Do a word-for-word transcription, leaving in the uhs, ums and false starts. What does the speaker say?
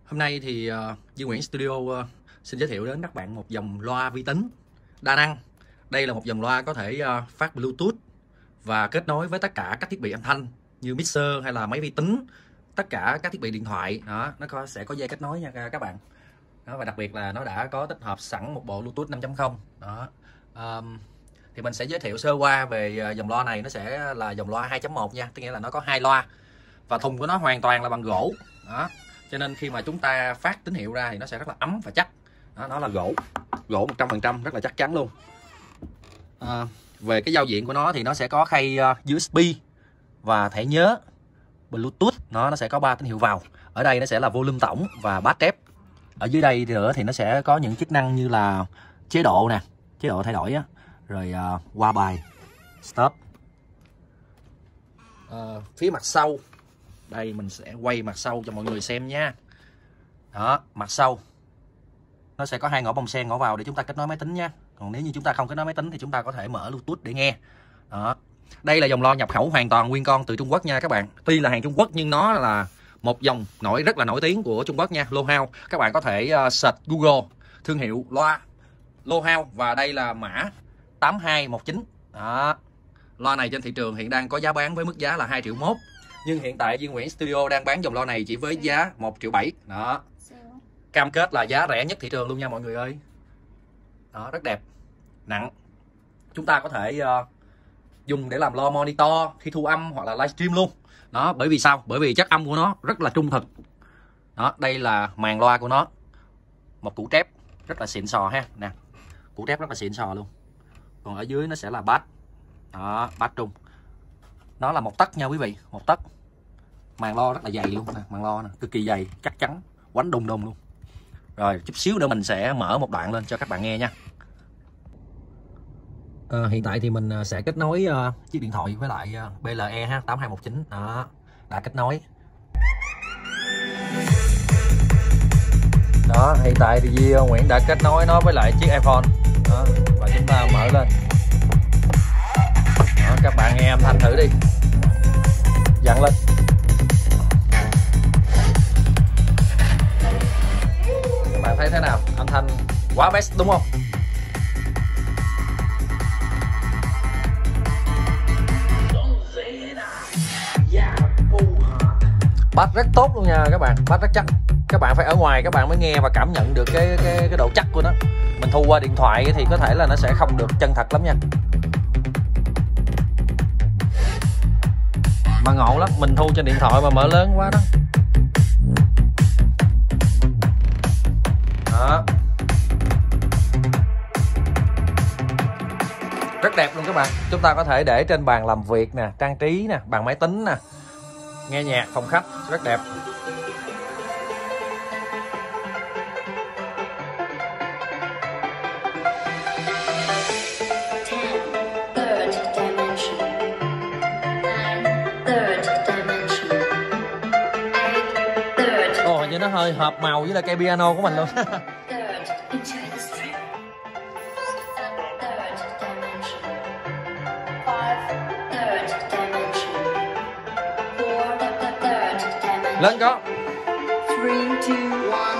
Hôm nay thì uh, Duy Nguyễn Studio uh, xin giới thiệu đến các bạn một dòng loa vi tính đa năng. Đây là một dòng loa có thể uh, phát Bluetooth và kết nối với tất cả các thiết bị âm thanh như mixer hay là máy vi tính, tất cả các thiết bị điện thoại. Đó, nó có, sẽ có dây kết nối nha các bạn. Đó, và đặc biệt là nó đã có tích hợp sẵn một bộ Bluetooth năm chấm không. Đó. Um, thì mình sẽ giới thiệu sơ qua về dòng loa này. Nó sẽ là dòng loa hai chấm một nha, tức nghĩa là nó có hai loa và thùng của nó hoàn toàn là bằng gỗ. Đó. Cho nên khi mà chúng ta phát tín hiệu ra thì nó sẽ rất là ấm và chắc. Đó, nó là gỗ, gỗ một trăm phần trăm, rất là chắc chắn luôn. À, về cái giao diện của nó thì nó sẽ có khay uh, u ét bê và thẻ nhớ Bluetooth. Nó nó sẽ có ba tín hiệu vào. Ở đây nó sẽ là volume tổng và bass rep. Ở dưới đây thì nữa thì nó sẽ có những chức năng như là chế độ nè, chế độ thay đổi á, rồi uh, qua bài, stop. Uh, phía mặt sau đây mình sẽ quay mặt sau cho mọi người xem nha. Đó, mặt sau nó sẽ có hai ngõ bông sen ngõ vào để chúng ta kết nối máy tính nha. Còn nếu như chúng ta không kết nối máy tính thì chúng ta có thể mở Bluetooth để nghe. Đó. Đây là dòng loa nhập khẩu hoàn toàn nguyên con từ Trung Quốc nha các bạn. Tuy là hàng Trung Quốc nhưng nó là một dòng nổi rất là nổi tiếng của Trung Quốc nha, Lohouse. Các bạn có thể uh, search Google thương hiệu loa Lohouse và đây là mã tám hai một chín. Đó. Loa này trên thị trường hiện đang có giá bán với mức giá là hai triệu mốt. Nhưng hiện tại Duy Nguyễn Studio đang bán dòng loa này chỉ với giá một triệu bảy. Đó. Cam kết là giá rẻ nhất thị trường luôn nha mọi người ơi. Đó, rất đẹp. Nặng. Chúng ta có thể uh, dùng để làm loa monitor khi thu âm hoặc là livestream luôn. Đó, bởi vì sao? Bởi vì chất âm của nó rất là trung thực. Đó, đây là màn loa của nó. Một củ trép rất là xịn sò ha. Nè. Củ trép rất là xịn sò luôn. Còn ở dưới nó sẽ là bass. Đó, bass trung. Nó là một tấc nha quý vị, một tấc. Màn lo rất là dày luôn nè, màn lo nè, cực kỳ dày, chắc chắn, quánh đùng đùng luôn. Rồi, chút xíu nữa mình sẽ mở một đoạn lên cho các bạn nghe nha. À, hiện tại thì mình sẽ kết nối uh, chiếc điện thoại với lại uh, bê lờ e ha, tám hai một chín. Đó, đã kết nối. Đó, hiện tại thì Duy Nguyễn đã kết nối nó với lại chiếc iPhone. Đó, và chúng ta mở lên. Đó, các bạn nghe âm thanh thử đi. Dặn lên. Các bạn thấy thế nào? Âm thanh quá bass đúng không? Bass rất tốt luôn nha các bạn, bass rất chắc. Các bạn phải ở ngoài các bạn mới nghe và cảm nhận được cái cái cái độ chắc của nó. Mình thu qua điện thoại thì có thể là nó sẽ không được chân thật lắm nha. Mà ngộ lắm, mình thu trên điện thoại mà mở lớn quá đó. Đó. Rất đẹp luôn các bạn. Chúng ta có thể để trên bàn làm việc nè, trang trí nè, bàn máy tính nè, nghe nhạc phòng khách, rất đẹp. Ồ, hình như nó hơi hợp màu với là cây piano của mình luôn. Lên có. three, two, one.